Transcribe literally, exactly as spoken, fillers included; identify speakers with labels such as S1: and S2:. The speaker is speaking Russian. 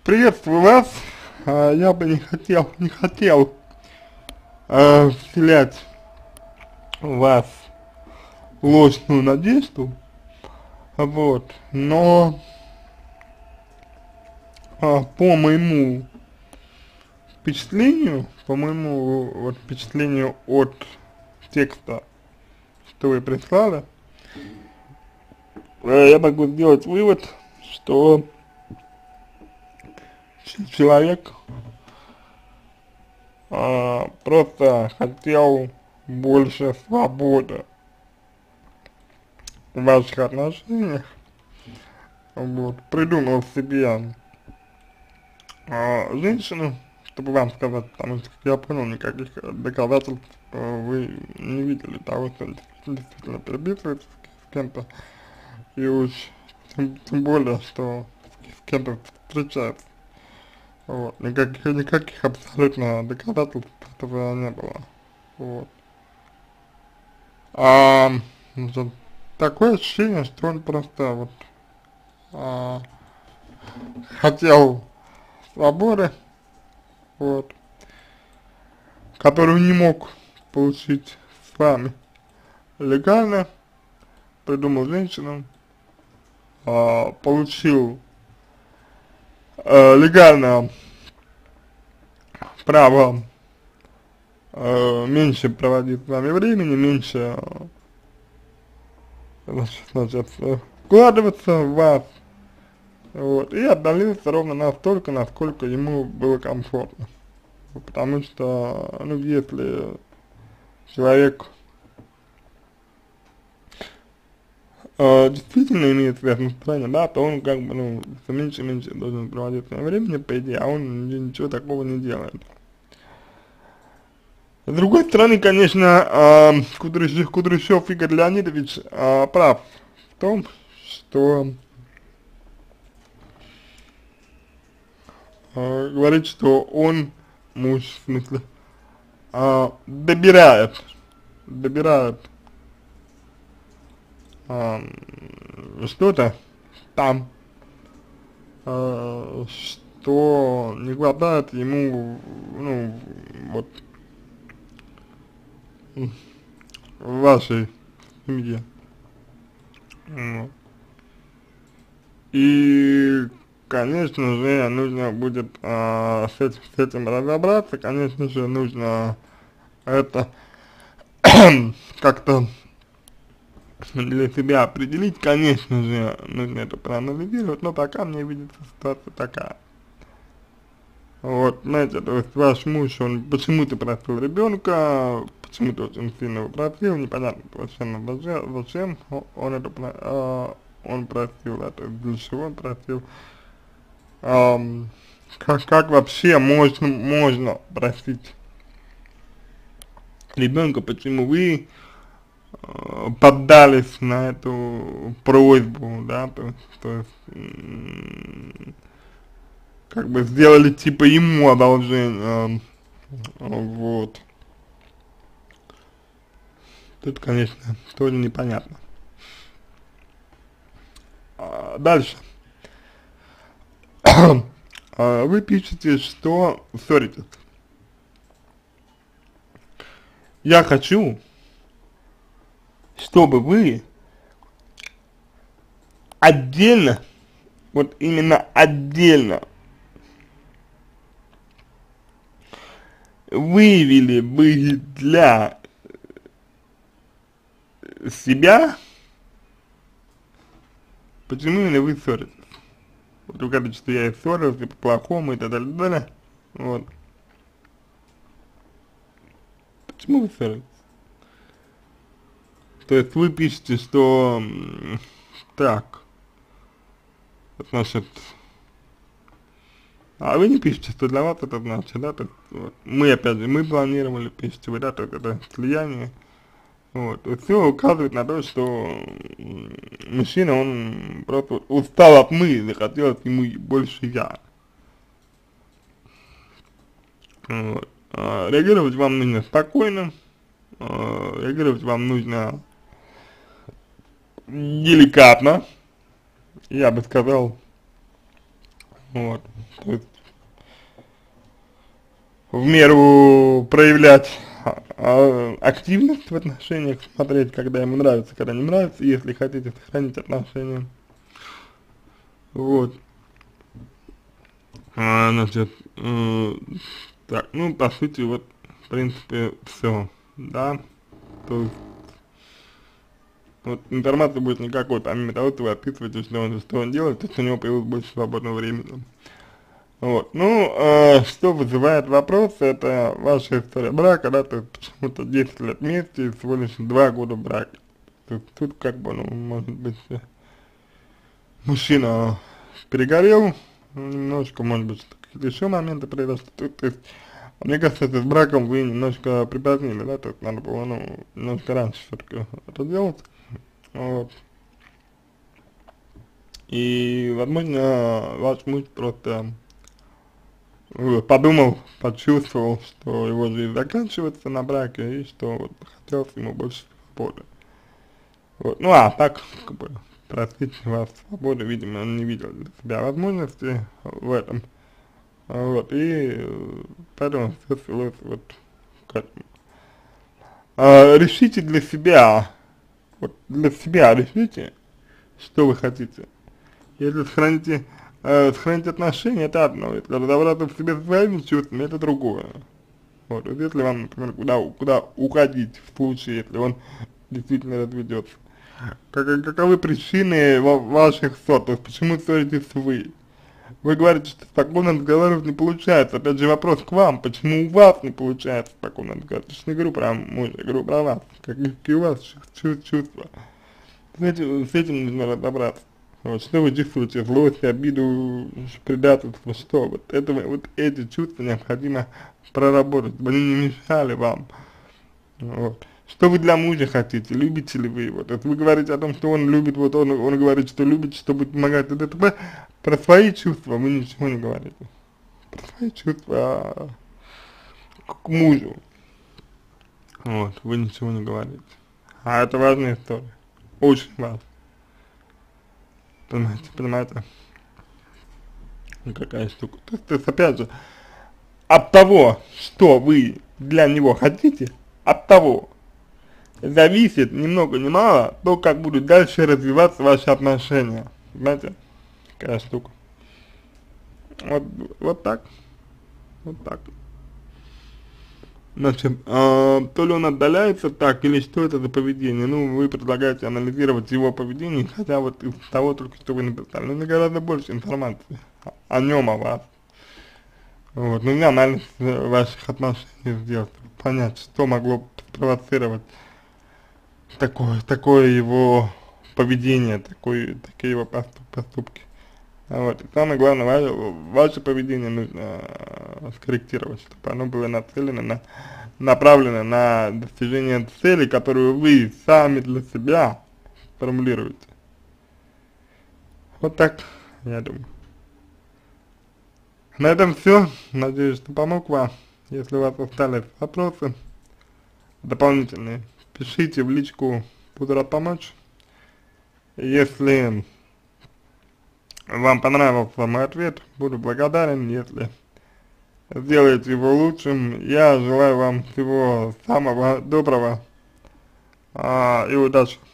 S1: Приветствую вас. А, я бы не хотел, не хотел а, вселять в вас ложную надежду, вот, но а, по моему впечатлению, по моему вот, впечатлению от текста, что вы прислали, э, я могу сделать вывод, что человек а, просто хотел больше свободы в ваших отношениях, вот, придумал себе а, женщину, чтобы вам сказать, потому что, как я понял, никаких доказательств а, вы не видели того, что он действительно переписывается с, с кем-то, и уж тем, тем более, что с кем-то встречается. Вот, никаких, никаких абсолютно доказательств этого не было. Вот. А, значит, такое ощущение, что он просто вот а, хотел свободы, вот, которую не мог получить с вами легально, придумал женщину, а, получил а, легально право а, меньше проводить с вами времени, меньше, значит, значит, вкладываться в вас, вот, и отдалился ровно настолько, насколько ему было комфортно. Потому что, ну, если человек э, действительно имеет связь настроение, да, то он как бы, ну, все меньше и меньше должен проводить свое времени, по идее, а он ничего такого не делает. С другой стороны, конечно, э, Кудряшов, Кудряшов Игорь Леонидович э, прав в том, что э, говорит, что он, муж, в смысле, э, добирает, добирает э, что-то там, э, что не хватает ему, ну, вот, в вашей семье. Вот. И, конечно же, нужно будет а, с, этим, с этим разобраться, конечно же, нужно это как-то для себя определить, конечно же, нужно это проанализировать, но пока мне видится ситуация такая. Вот, знаете, то есть ваш муж, он почему-то просил ребенка, почему-то очень сильно его просил, непонятно совершенно зачем он это, э, он просил это, для чего он просил. Um, как, как вообще можно, можно просить ребенка, почему вы э, поддались на эту просьбу, да, то, то есть, как бы сделали типа ему одолжение, э, вот. Тут, конечно, тоже непонятно. А, дальше. а, вы пишете, что ссоритесь. Я хочу, чтобы вы отдельно, вот именно отдельно выявили бы для себя, почему именно вы ссоритесь. Вот вы говорите, что я и ссорился по-плохому и так далее, далее. Вот. Почему вы ссоритесь? То есть вы пишете, что так, значит, а вы не пишете, что для вас это значит, да, то есть, вот, мы опять же, мы планировали, пишете вы, да, то есть это слияние, вот, то есть все указывает на то, что мужчина, он просто устал от мы, и захотелось ему больше я. Вот. А, реагировать вам нужно спокойно, а, реагировать вам нужно деликатно, я бы сказал, Вот, то есть в меру проявлять а, а, активность в отношениях, смотреть, когда ему нравится, когда не нравится, если хотите сохранить отношения. Вот. А, значит, э, так, ну, по сути, вот, в принципе, все, да, то есть, вот, информации будет никакой, помимо того, что вы описываете, что он, что он делает, то есть у него появилось больше свободного времени. Вот, ну, э, что вызывает вопрос, это ваша история брака, да, то есть почему-то десять лет вместе и всего лишь два года брака. То есть тут как бы, ну, может быть, э, мужчина перегорел немножко, может быть, какие-то еще моменты произошли. То, то есть, мне кажется, это с браком вы немножко припозднили, да, то есть надо было, ну, немножко раньше все-таки это делать. Вот. И, возможно, ваш муж просто э, подумал, почувствовал, что его жизнь заканчивается на браке, и что вот хотелось ему больше свободы. Вот. Ну, а так, как бы, простите вас, свободы, видимо, он не видел для себя возможности в этом. Вот, и э, поэтому все свелось вот к этому. А, решите для себя, вот для себя решите, что вы хотите. Если сохраните, э, сохранить отношения, это одно, если разобраться в себе со своими чувствами, это другое. Вот, вот если вам, например, куда, куда уходить в случае, если он действительно разведется. Как, каковы причины ва ваших ссор, то есть почему ссоритесь вы? Вы говорите, что спокойно разговаривать не получается. Опять же вопрос к вам, почему у вас не получается спокойно разговаривать? Я же не говорю про мужа, я говорю про вас. Какие у вас чувства? С этим, с этим нужно разобраться. Вот, что вы чувствуете, злость, обиду, предательство, что? Вот, это, вот эти чувства необходимо проработать, чтобы они не мешали вам. Вот. Что вы для мужа хотите, любите ли вы его? То есть вы говорите о том, что он любит, вот он, он говорит, что любит, что будет помогать, т.д. т.п. Про свои чувства вы ничего не говорите. Про свои чувства к мужу. Вот, вы ничего не говорите. А это важная история. Очень важно. Понимаете, понимаете? Какая штука. То есть, то есть, опять же, от того, что вы для него хотите, от того зависит ни много ни мало то, как будут дальше развиваться ваши отношения. Понимаете? Какая штука. Вот, вот так. Вот так. Значит, э, то ли он отдаляется так, или что это за поведение. Ну, вы предлагаете анализировать его поведение, хотя вот из того только, что вы написали, ну, гораздо больше информации о, о нем, о вас. Вот, нужно анализ ваших отношений сделать, понять, что могло спровоцировать такое, такое его поведение, такое, такие его поступки. Вот, и самое главное, ваше, ваше поведение нужно э, скорректировать, чтобы оно было нацелено, на, направлено на достижение цели, которую вы сами для себя формулируете. Вот так, я думаю. На этом все. Надеюсь, что помог вам. Если у вас остались вопросы дополнительные, пишите в личку, буду рад помочь. Если вам понравился мой ответ, буду благодарен, если сделаете его лучшим. Я желаю вам всего самого доброго а, и удачи.